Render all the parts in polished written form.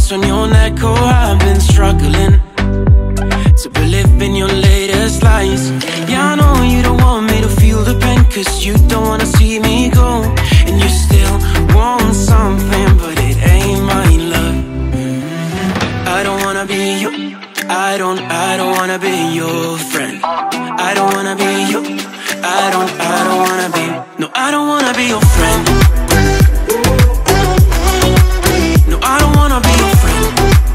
heart's on your neck. Oh, I've been struggling to believe in your latest lies. Yeah, I know you don't want me to feel the pain, cause you don't wanna see me go. And you still want something, but it ain't my love. I don't wanna be you. I don't wanna be your friend. I don't wanna be you. I don't wanna be. No, I don't wanna be your friend. No, I don't wanna be your friend.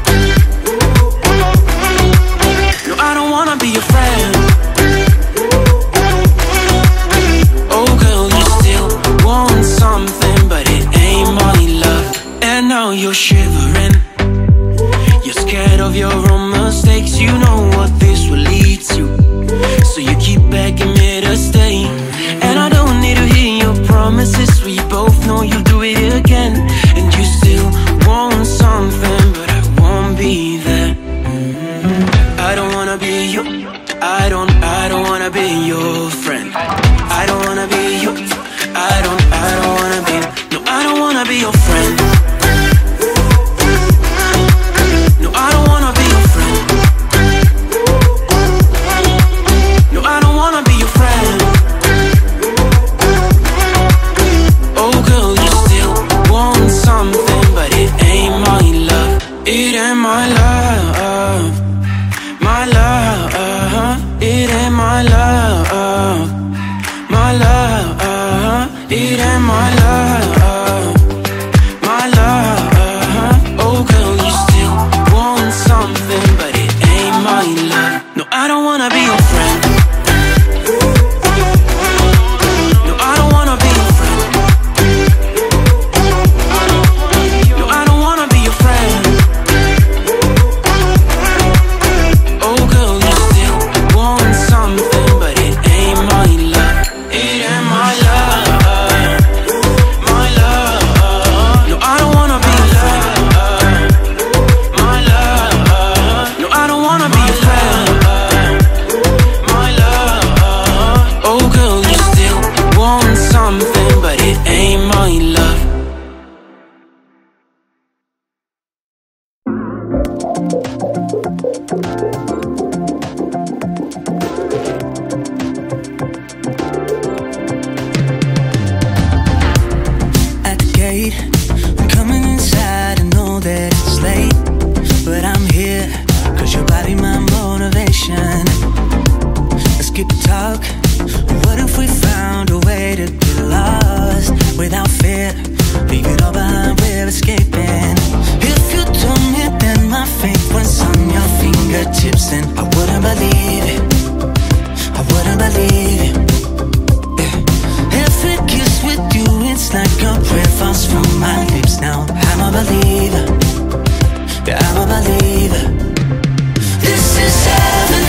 No, I don't wanna be your friend. Oh girl, you still want something, but it ain't my love. And now you're shivering. You're scared of your own mistakes. You know what this will lead to, so you keep begging me to stay. And I don't need to hear your promises. We both know you'll do it again. And you still want something, but I won't be there. I don't wanna be you. I don't wanna be your friend. I don't wanna be you. I don't wanna be. No, I don't wanna be your friend. No, I don't wanna be your friend. No, I don't wanna be your friend. Oh girl, you still want something, but it ain't my love. It ain't my love. My love. It ain't my love. My love. It ain't my love. My love. Oh girl, you still want something, but it ain't my love. No, I don't wanna be your friend. No, I don't wanna be your friend. No, I don't wanna be your friend. Oh girl, you still want something, but it ain't my love. It ain't my love. My love. No, I don't wanna be your friend. My love. No, I don't wanna be your friend. My love. Oh girl, you still want something, but it ain't my love. At the gate, I'm coming inside. I know that it's late, but I'm here, cause your body my motivation. Let's keep the talk. What if we found a way to get lost without fear? Leave it all behind, we're escaping. If you told me that my fate was on your fingertips, then I wouldn't believe it. I wouldn't believe it. Every kiss with you, it's like a prayer falls from my lips. Now I'm a believer. Yeah, I'm a believer. This is heaven.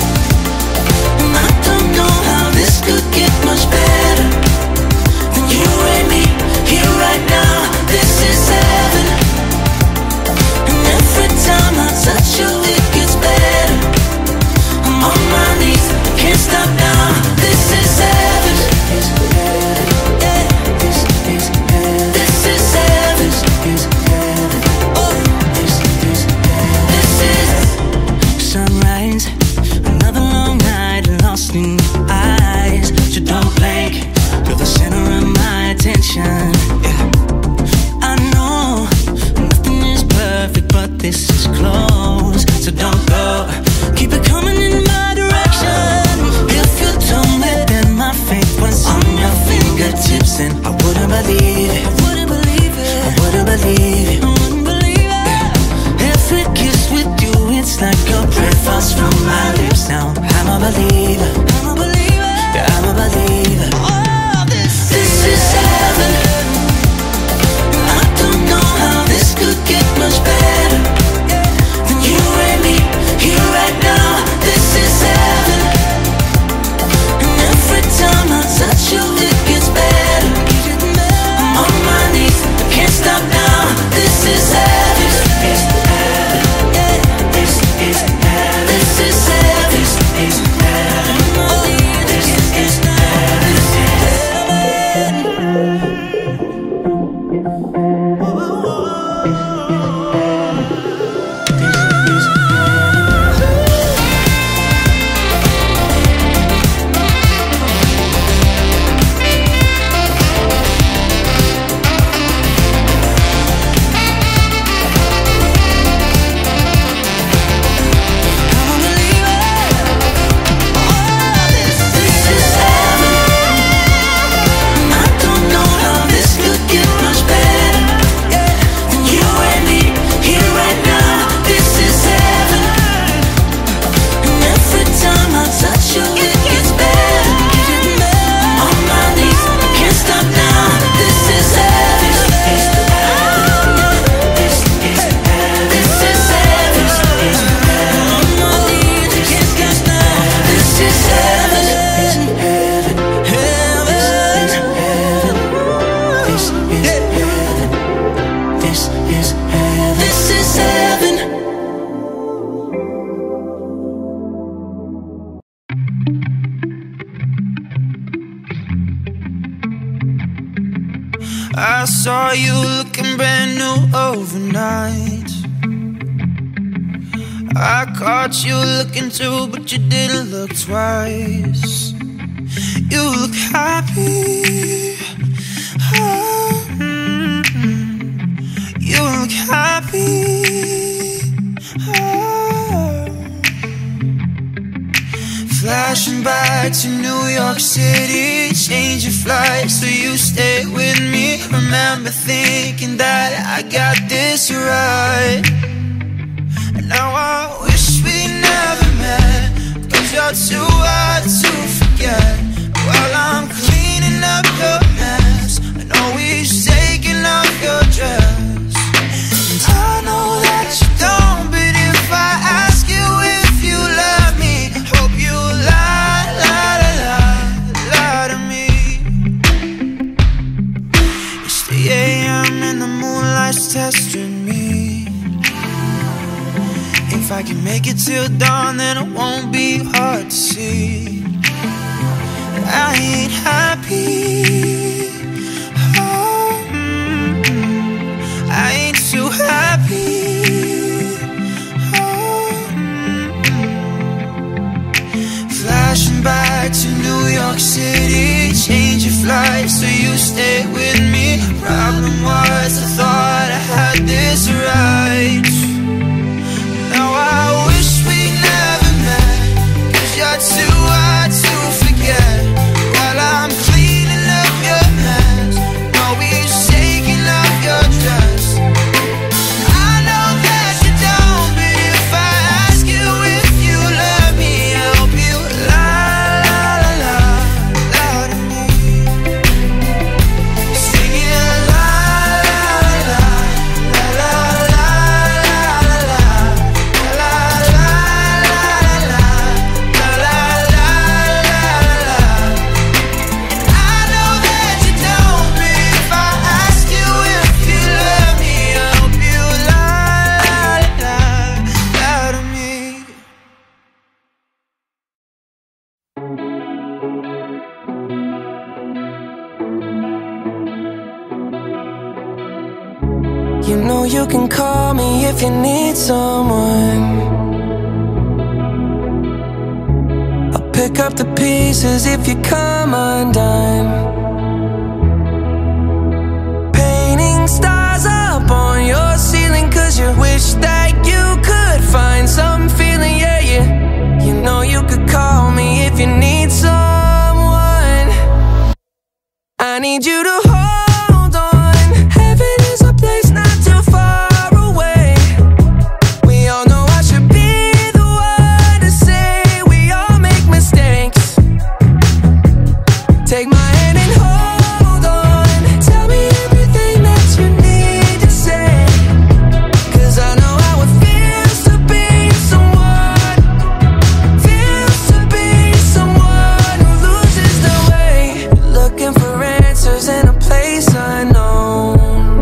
I don't know how this could get much better than you and me here right now. This is heaven. And every time I touch you, it gets better. I'm on my knees, can't stop now. This is heaven. Yeah, this is heaven. This is heaven. Oh, this is heaven. This is sunrise. Another long night lost in your eyes. So don't blink, you're the center of my attention. Yeah, I know nothing is perfect, but this is close. So don't go, keep it coming in my direction. If you told me that my fate was on your fingertips, then I wouldn't believe it. I wouldn't believe it. I wouldn't believe it. I wouldn't believe it. Yeah. Every kiss with you, it's like a prayer falls from my lips. Now I'm a believer. I'm a believer. Yeah, I'm a believer. Oh, this is heaven. I don't know how this could get much better than you and me here right now. This is heaven. And every time I touch you, it gets better. I'm on my knees, can't stop now. This is heaven. This is heaven. Yeah, this is heaven. This is heaven. This is heaven. I saw you looking brand new overnight. I caught you looking too, but you didn't look twice. You look happy. You look happy. Flashing back to New York City, change your flight so you stay with me. Remember thinking that I got this right. And now I wish we never met, 'cause you're too hard to forget. While I'm cleaning up your mess, and always taking off your dress. And I know that you don't, but if I ask you if you love me, hope you lie, lie, lie, lie to me. It's 3 AM and the moonlight's testing me. If I can make it till dawn, then it won't be hard to see that I ain't happy. Oh, I ain't too happy. Oh, flashing back to New York City, change your flight so you stay with me. Problem was I thought I had this right. Now I wish we never met, 'cause you're too hard to forget. While I'm cleaning up your mess, always taking off your dress. I know that you don't, but if I ask you if you love me, I hope you lie, lie, lie, lie to me. Singing la la la la la la la. You know you can call me if you need someone. I'll pick up the pieces if you come undone. Painting stars up on your ceiling 'cause you wish that you could find some feeling, yeah, yeah. You know you could call me if you need someone. I need you to hold on. Heaven is a place not too far away. We all know I should be the one to say we all make mistakes. Take my hand and hold on. Tell me everything that you need to say, 'cause I know how it feels to be someone, feels to be someone who loses their way. Looking for answers in a place unknown.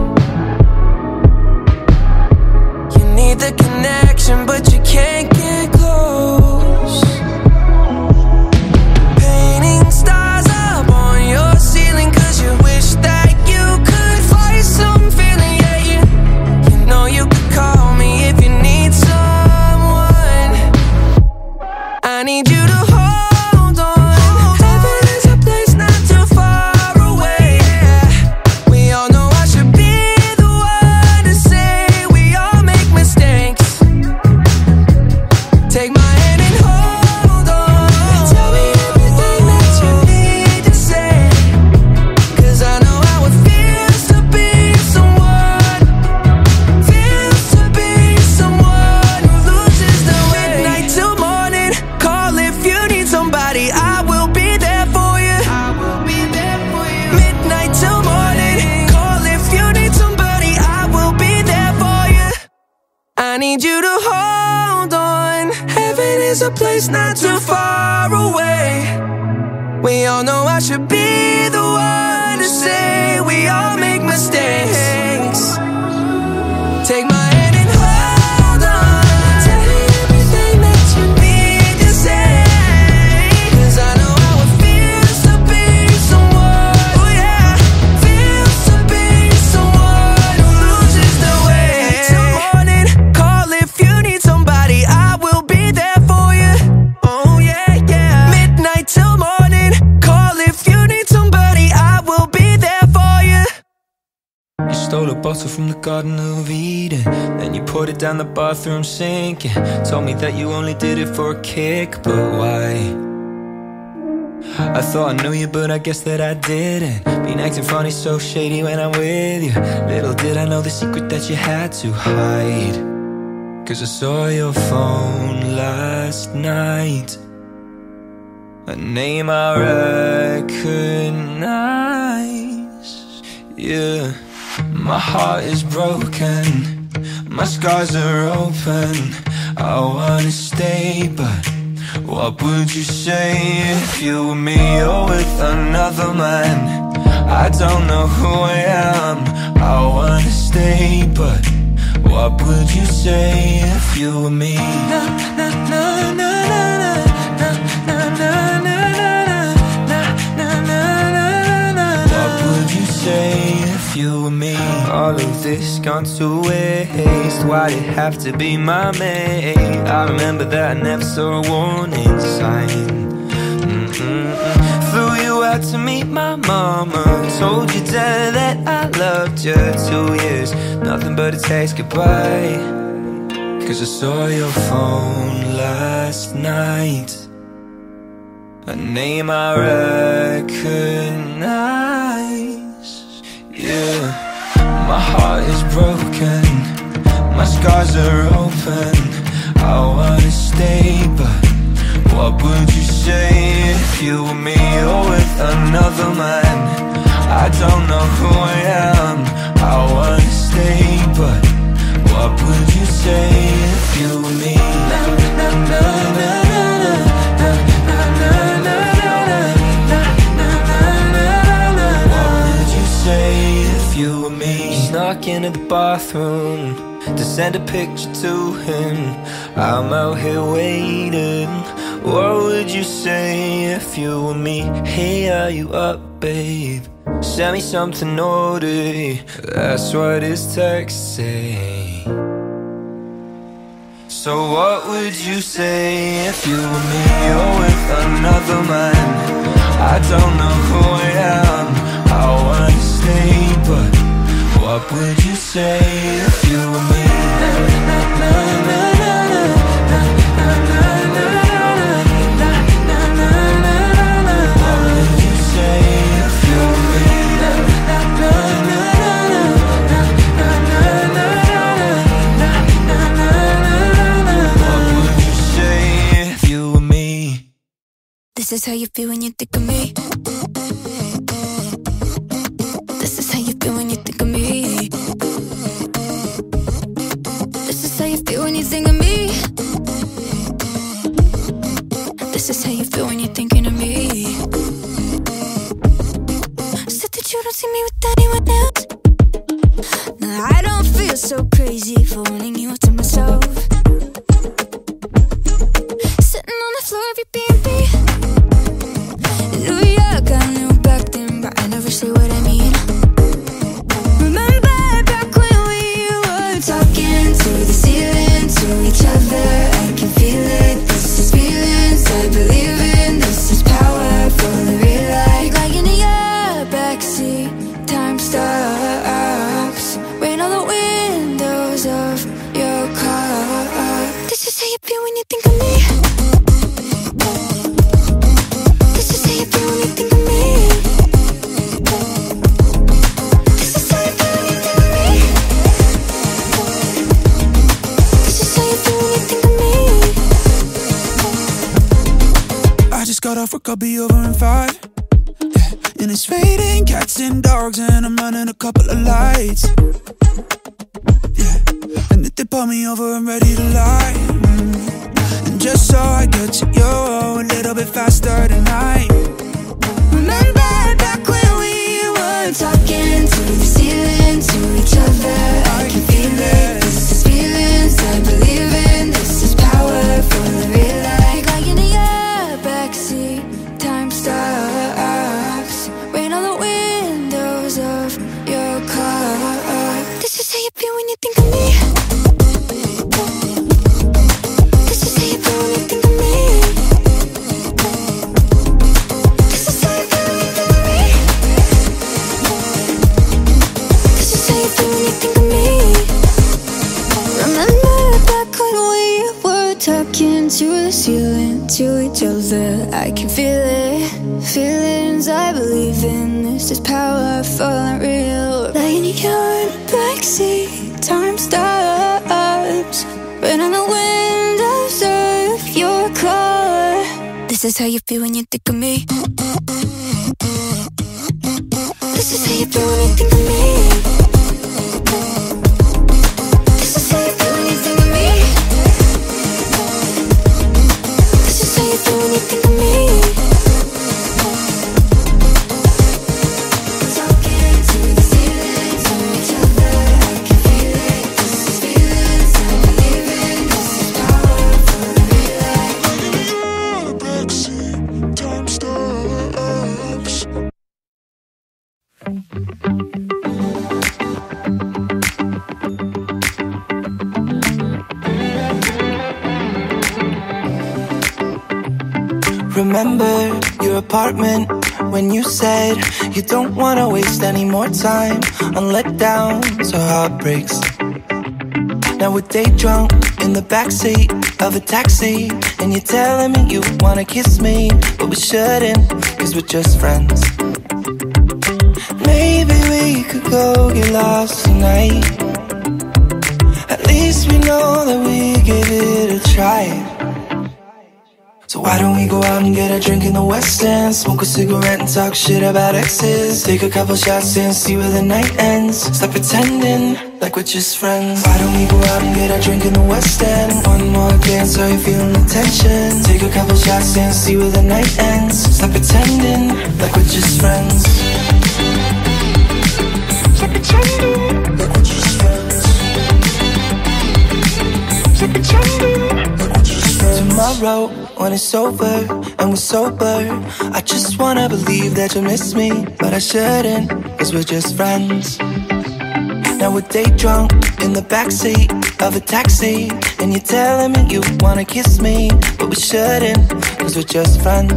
You need the connection, but you can't get close. Painting stars up on your ceiling 'cause you wish that you could find some feeling, yeah, yeah. You know you could call me if you need someone. I need you to hold on. Heaven is a place not too far away. We all know I should be the one to say we all make mistakes. Take my hand and hold on. Tell me everything that you need to say, 'cause I know how it feels to be someone, feels to be someone who loses their way. Midnight till morning, call if you need somebody. I will be there for you. I will be there for you. Midnight till morning, call if you need somebody. I will be there for you. I need you to hold on. Heaven is a place not too far away. We all know I should be the one to say we all make mistakes. Take my hand and hold on. Tell me everything that you need to say, 'cause I know how it feels to be someone. Oh yeah, feels to be bottle from the Garden of Eden. Then you poured it down the bathroom sink and told me that you only did it for a kick. But why? I thought I knew you, but I guess that I didn't. Been acting funny, so shady when I'm with you. Little did I know the secret that you had to hide. 'Cause I saw your phone last night, a name I recognize. Yeah, my heart is broken, my scars are open. I wanna stay, but what would you say if you were me or with another man? I don't know who I am, I wanna stay, but what would you say if you were me? Na, na, na, na, na, na, na, na, na, na, na, na, na. What would you say if you were me? All of this gone to waste, why'd it have to be my mate? I remember that I never saw a warning sign. Flew you out to meet my mama, told your dad that I loved you. 2 years, nothing but a text goodbye. 'Cause I saw your phone last night, a name I recognize. Yeah, my heart is broken, my scars are open. I wanna stay, but what would you say if you were me or with another man? I don't know who I am, I wanna stay, but what would you say if you were me? Na, na, na, na, na, na, na, na, na, na, na. What would you say if you were me? You snuck into the bathroom to send a picture to him. I'm out here waiting. What would you say if you were me? Hey, are you up, babe? Send me something naughty, that's what his text say. So what would you say if you were me or with another man? I don't know who I am, I wanna stay, but what would you say if you were me? Na, na, na, na, na, na, na, na, na, na, na, na, na. What would you say if you were me? Na, na, na, na, na, na, na, na, na, na, na, na. What would you say if you were me? This is how you feel when you think of me. This is how you feel when you think of me. This is how you feel when you think of me. This is how you feel when you're thinking of me. Said that you don't see me with anyone else. Now I don't feel so crazy for wanting you to myself. Sitting on the floor of your B&B in New York, I knew back then, but I never say what I mean. Remember back when we were talking to the ceiling, to each other, I can feel it. This is feelings I believe in. This is powerful and real life. Like in your backseat, time stops. Rain on the windows of your car. This is how you feel when you think of me. This is how you feel when you think of me. This is how you feel when you think of me. This is how you feel when you think of me. I just got off work, I'll be over in 5. Yeah. And it's fading, cats and dogs, and I'm running a couple of lights. Yeah. And if they pull me over, I'm ready to lie. And just so I get to you a little bit faster tonight. Remember back when we were talking to the ceiling, to each other, I can feel it. This is feelings I believe in. This is powerful and real life. Like in your backseat, time stops. Rain on the windows of your car. This is how you feel when you think of me. This is how you feel when you think of me. the ceiling to each other. I can feel it, feelings I believe in. This is power falling real. Lying in your backseat, time stops. Right on the windows of your car. This is how you feel when you think of me. This is how you feel when you think of me. This is how you feel when you think of me. This is how you feel when you think of me. Talking to the ceiling, to each other, I can feel it. This is feelings I'm living. This is power for the real life. Backseat, time stops. Remember your apartment when you said you don't want to waste any more time on letdowns or heartbreaks. Now we're day drunk in the backseat of a taxi, and you're telling me you want to kiss me, but we shouldn't, cause we're just friends. Maybe we could go get lost tonight. At least we know that we gave it a try. So why don't we go out and get a drink in the West End, smoke a cigarette and talk shit about exes, take a couple shots and see where the night ends. Stop pretending like we're just friends. Why don't we go out and get a drink in the West End? One more dance, are you feeling the tension? Take a couple shots and see where the night ends. Stop pretending like we're just friends. Stop pretending like we're just friends. Stop pretending like we're just friends. Tomorrow when it's over and we're sober, I just wanna believe that you miss me, but I shouldn't, cause we're just friends. Now we're day drunk in the backseat of a taxi, and you're telling me you wanna kiss me, but we shouldn't, cause we're just friends.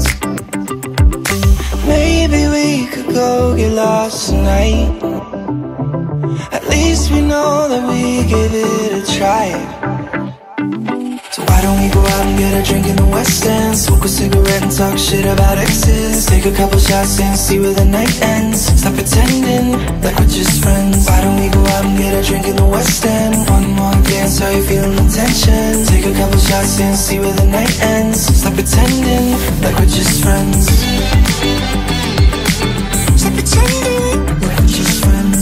Maybe we could go get lost tonight. At least we know that we gave it a try. So why don't we go out and get a drink in the West End, smoke a cigarette and talk shit about exes, take a couple shots and see where the night ends. Stop pretending like we're just friends. Why don't we go out and get a drink in the West End? One more dance, are you feeling the tension? Take a couple shots and see where the night ends. Stop pretending like we're just friends. Stop pretending like we're just friends.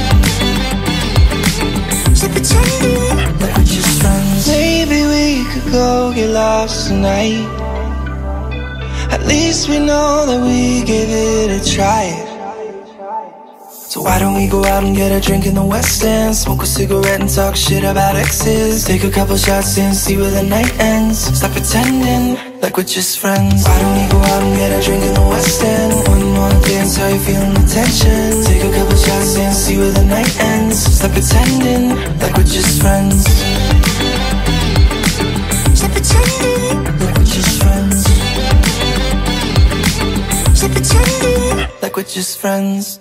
Stop pretending like we're just friends. Maybe we could go get lost tonight. At least we know that we gave it a try. So why don't we go out and get a drink in the West End, smoke a cigarette and talk shit about exes, take a couple shots and see where the night ends. Stop pretending like we're just friends. Why don't we go out and get a drink in the West End? One more dance, are you feeling the tension? Take a couple shots and see where the night ends. Stop pretending like we're just friends. Stop pretending like we're just friends. Stop pretending like we're just friends.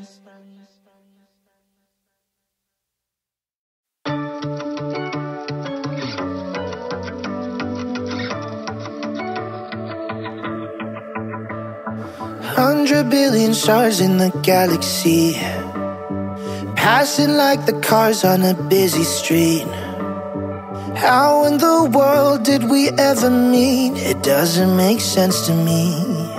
$100 billion stars in the galaxy, passing like the cars on a busy street. How in the world did we ever meet? It doesn't make sense to me.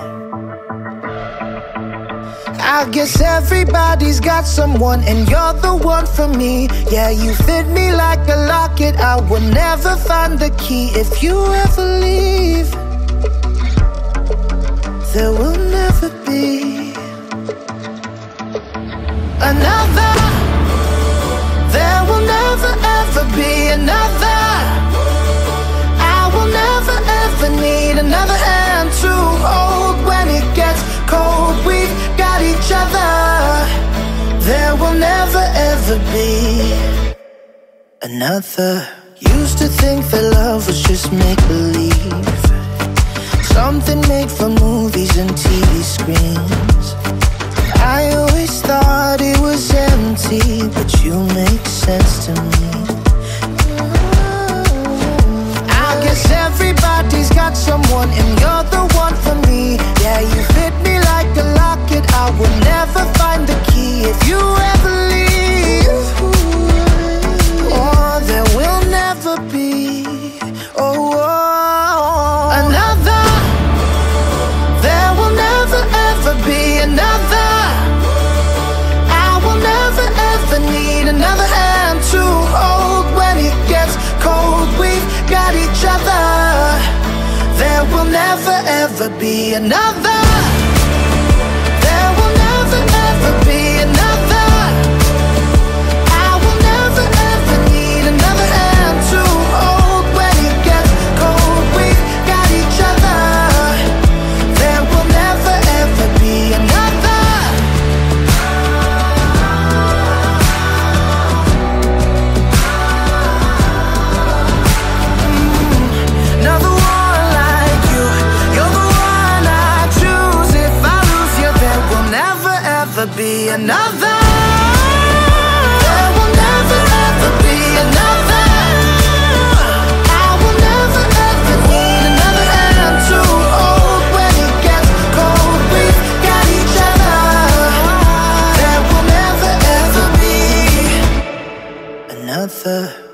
I guess everybody's got someone, and you're the one for me. Yeah, you fit me like a locket. I will never find the key if you ever leave. There will never be another. There will never ever be another. I will never ever need another hand to hold when it gets cold. We've got each other. There will never ever be another. Used to think that love was just make-believe, something made for movies and TV screens. I always thought it was empty, but you make sense to me. I guess 'cause everybody's got someone and you're the one for me. Yeah, you fit me like a locket, I will never find the key if you ever leave. Oh, there will never be another. There will never ever be another. I will never ever need another hand to hold when it gets cold. We've got each other. There will never ever be another. There will never ever be another. I will never ever need another hand to hold when it gets cold. We've got each other. There will never ever be another. Another one like you. You're the one I choose. If I lose you, there will never ever be another. There will never ever be another. I will never ever need another hand to hold when it gets cold. We've got each other. There will never ever be another.